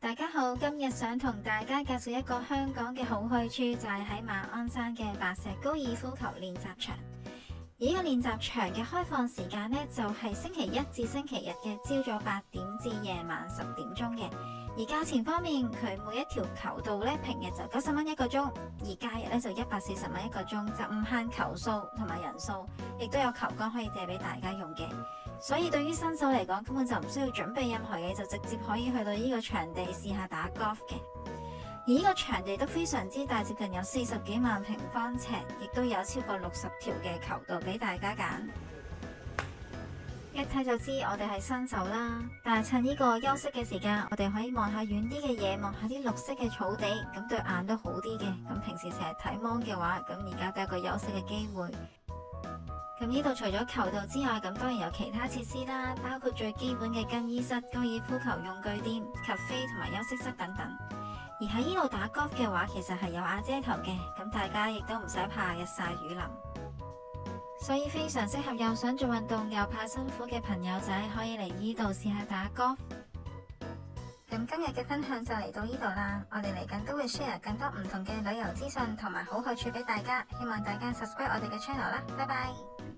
大家好，今日想同大家介紹一個香港嘅好去處，就係喺馬鞍山嘅白石高爾夫球練習場。而呢個練習場嘅開放時間呢，就係星期一至星期日嘅朝早8點至夜晚10點鐘嘅。而價錢方面，佢每一條球道呢，平日就90蚊一個鐘，而假日呢就140蚊一個鐘，就唔限球數同埋人數，亦都有球桿可以借俾大家用嘅。所以對於新手嚟講，根本就唔需要準備任何嘢，就直接可以去到呢個場地試下打 golf 嘅。而呢個場地都非常之大，接近有40幾萬平方尺，亦都有超過60條嘅球道俾大家揀。一睇就知我哋係新手啦，但係趁呢個休息嘅時間，我哋可以望下遠啲嘅嘢，望下啲綠色嘅草地，咁對眼都好啲嘅。咁平時成日睇 mon 嘅話，咁而家都有一個休息嘅機會。咁呢度除咗球道之外，咁當然有其他設施啦，包括最基本嘅更衣室、高爾夫球用具店、cafe 同埋休息室等等。而喺呢度打 golf 嘅話，其實係有瓦遮頭嘅，咁大家亦都唔使怕日曬雨淋，所以非常適合又想做運動又怕辛苦嘅朋友仔可以嚟呢度試下打 golf。咁今日嘅分享就嚟到呢度啦，我哋嚟緊都會 share 更多唔同嘅旅遊資訊同埋好去處俾大家，希望大家 subscribe 我哋嘅 channel 啦，拜拜。